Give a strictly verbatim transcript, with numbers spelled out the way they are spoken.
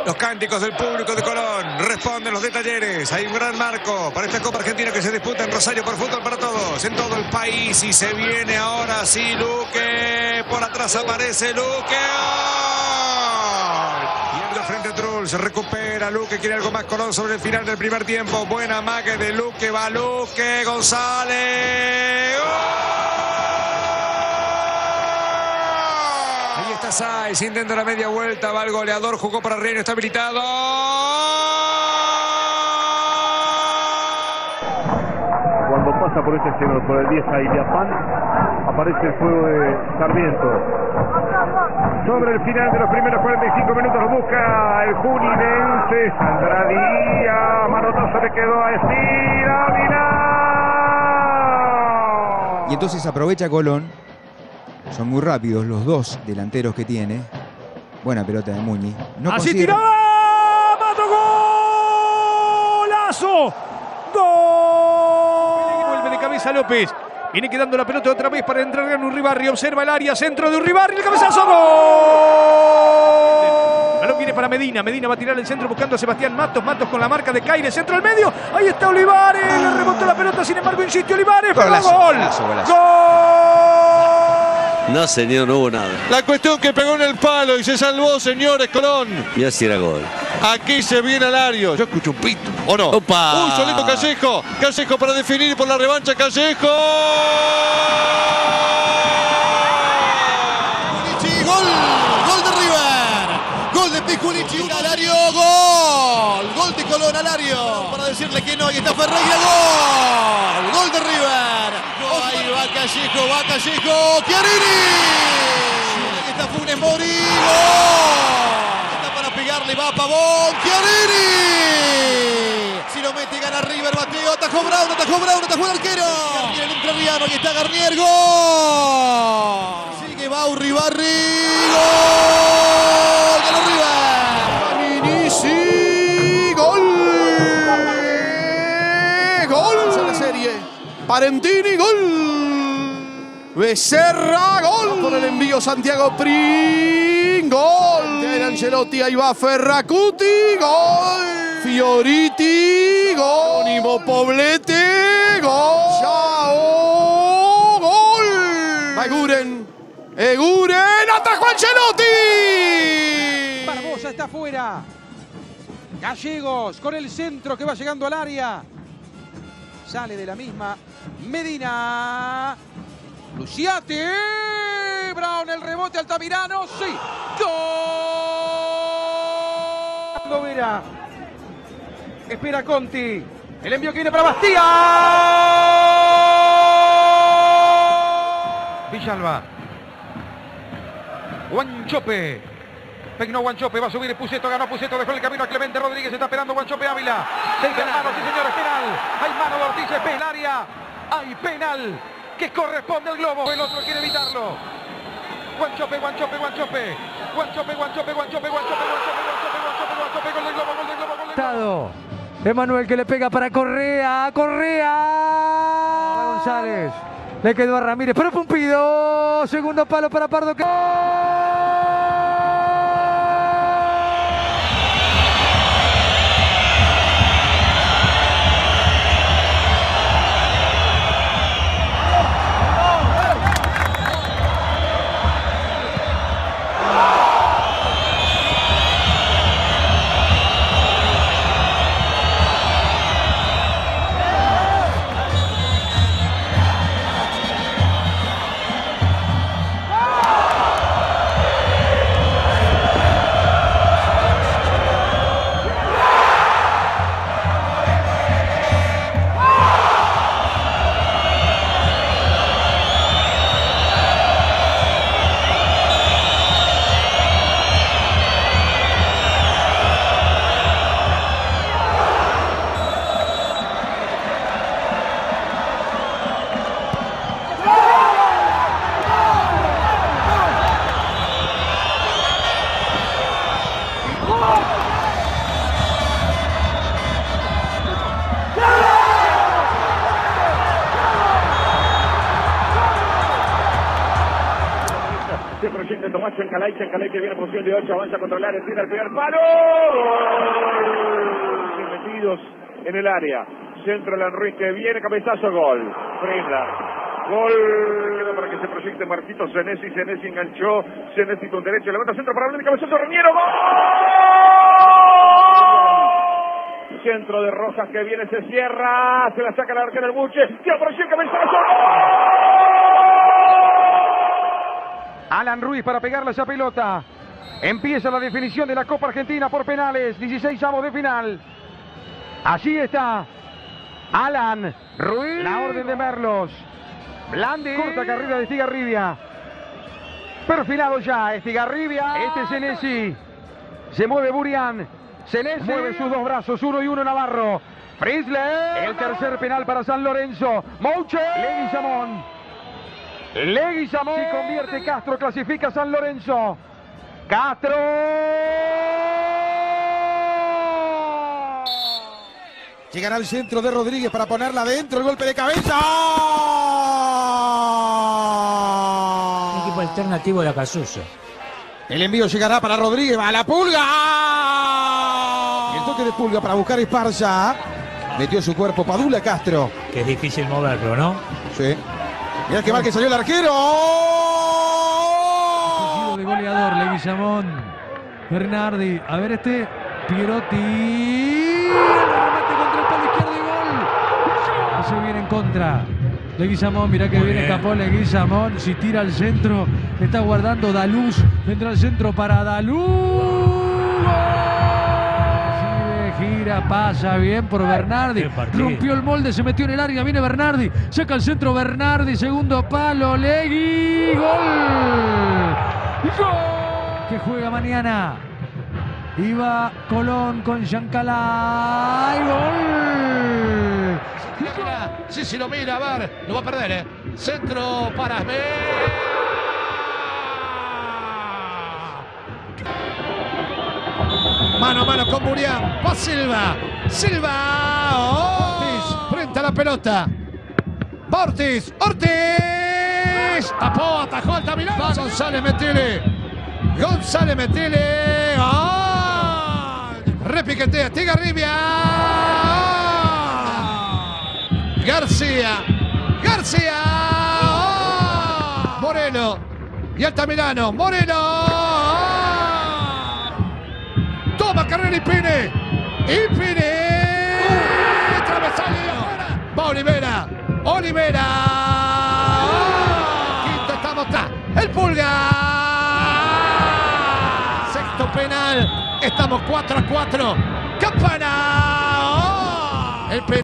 Los cánticos del público de Colón responden los de Talleres. Hay un gran marco para esta Copa Argentina que se disputa en Rosario por Fútbol para Todos, en todo el país. Y se viene ahora sí Luque. Por atrás aparece Luque. Y el frente a Trull. Se recupera Luque. Quiere algo más Colón sobre el final del primer tiempo. Buena mague de Luque. Va Luque. González. Ahí está Sáez, intenta la media vuelta, va el goleador, jugó para Reino, está habilitado. Cuando pasa por este sector, por el diez a Iliapán, aparece el juego de Sarmiento. Sobre el final de los primeros cuarenta y cinco minutos lo busca el Juninense, saldrá Díaz, manotazo le quedó a Estil, Ávila. Y entonces aprovecha Colón. Son muy rápidos los dos delanteros que tiene. Buena pelota de Muñiz. No Así consigue... tiraba. ¡Mato golazo! ¡Gol! Vuelve de cabeza López. Viene quedando la pelota otra vez para entrar en Urribarri. Observa el área. Centro de Urribarri. El cabezazo. ¡Gol! El balón viene para Medina. Medina va a tirar el centro buscando a Sebastián Matos. Matos con la marca de Caire. Centro al medio. Ahí está Olivares. Le rebotó la pelota. Sin embargo, insiste Olivares. ¡Pero Golazo, gol! golazo, golazo. ¡Gol! No, señor, no hubo nada. La cuestión que pegó en el palo y se salvó, señores, Colón. Y así era gol. Aquí se viene Alario. Yo escucho un pito, ¿o no? ¡Opa! Uy, solito Callejo. Callejo para definir por la revancha. Callejo. Piculichi, gol. Gol de River. Gol de Piculichi. Alario, gol. Gol de Colón, Alario. Para decirle que no, ahí está Ferreira, gol. Gol de River. Ahí va Callejo, va Callejo. Chiarini. Ahí está Funes Mori, gol. Está para pegarle, va Pavón. Chiarini. Si lo mete, gana River, bateo. Atajó Brown, atajó Brown, atajó el arquero. Garnier, el entrerriano, ahí está Garnier, gol. Sigue va Urribarri, gol. Ganó River. Panini, gol. Gol en la serie. Parentini, gol. Becerra, gol. Por el envío Santiago Prin, gol. De Ancelotti, ahí va Ferracuti, gol. Fioriti, gol. Anónimo Poblete, gol. Chao, gol. Va Eguren. Eguren, atajó Ancelotti. Barbosa está afuera. Gallegos con el centro que va llegando al área. Sale de la misma Medina. Luciati. Brown, el rebote Altamirano. Sí. ¡Gol! Vera. Espera Conti. El envío que viene para Bastía. Villalba. Guanchope. Peinó Guanchope, va a subir Puceto, ganó Puceto, dejó el camino a Clemente Rodríguez, está esperando Guanchope Ávila. Seis hermanos, sí señores, penal. Hay mano de Ortiz, es el área. Hay penal que corresponde al globo. El otro quiere evitarlo. Guanchope, Guanchope, Guanchope. Guanchope, Guanchope, Guanchope, Guanchope, Guanchope, Guanchope, Guanchope, Guanchope, gol del globo, gol del globo, gol del globo. Emanuel que le pega para Correa, Correa. González. Le quedó a Ramírez, pero Pumpido. Segundo palo para Pardo. va Chancalay, Chancalay que viene en posición de ocho, avanza contra el área, tira el primer palo. Gol. Metidos en el área. Centro de Enrique, viene cabezazo, gol. Frena. Gol para que se proyecte Marquito Senesi. Senesi enganchó. Senesi con derecho. Levanta centro para el cabezazo. Reñero. ¡Gol! Centro de Rojas que viene, se cierra. Se la saca la arquera del Buche. Tira por allí el cabezazo. Alan Ruiz para pegarle esa pelota. Empieza la definición de la Copa Argentina por penales. dieciseisavos de final. Allí está Alan Ruiz. La orden de Merlos. Blandi. Corta carrera de Estigarribia. Perfilado ya Estigarribia. Este es Senesi. Se mueve Burián. Senesi mueve sus dos brazos. Uno y uno Navarro. Frizzler. El tercer penal para San Lorenzo. Mouche. Leguizamón. Leguizamón. Si convierte Castro, clasifica San Lorenzo. Castro. Llegará al centro de Rodríguez para ponerla adentro. El golpe de cabeza. Un equipo alternativo de Acasuso. El envío llegará para Rodríguez. Va a la Pulga. Y el toque de Pulga para buscar Esparza. Metió su cuerpo Padula Castro. Que es difícil moverlo, ¿no? Sí. Mirá que mal que salió el arquero. De goleador, Leguizamón. Bernardi. A ver este. Pierotti. Contra el palo izquierdo y gol. Se viene en contra. Leguizamón, mirá que bien escapó Leguizamón. Si tira al centro, está guardando Daluz. Vendrá al centro para Daluz. Sigue, gira, pasa bien por Bernardi. Rompió el molde, se metió en el área. Viene Bernardi. Saca el centro Bernardi. Segundo palo. Legui. Gol. Gol. Que juega mañana. Iba Colón con Chancalay. ¡Gol! Sí, sí, lo mira, a ver. Lo va a perder, ¿eh? Centro para Asme. Mano a mano con Burián. Va Silva. Silva. Ortiz. Frente a la pelota. Va Ortiz. Ortiz. Tapó, atajó Altamirano. Va González Metile. González Metile. ¡Oh! Repiquetea, Estigarribia. García. García. Oh. Moreno. Y Altamirano. Moreno. Oh. Toma carrera Ipine. Ipine. Uh. Travesaño. Va Olivera. Olivera. Oh. Quinto estamos. El Pulga. Sexto penal. Estamos cuatro a cuatro. Campana. Oh. El penal.